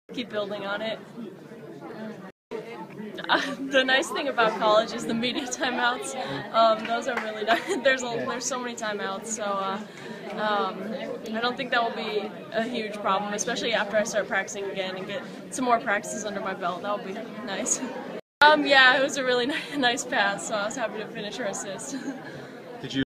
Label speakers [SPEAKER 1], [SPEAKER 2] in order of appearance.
[SPEAKER 1] Keep building on it. The nice thing about college is the media timeouts. Those are really nice. There's so many timeouts, so I don't think that will be a huge problem, especially after I start practicing again and get some more practices under my belt. That will be nice. Yeah, it was a really nice pass, so I was happy to finish her assist.
[SPEAKER 2] Did you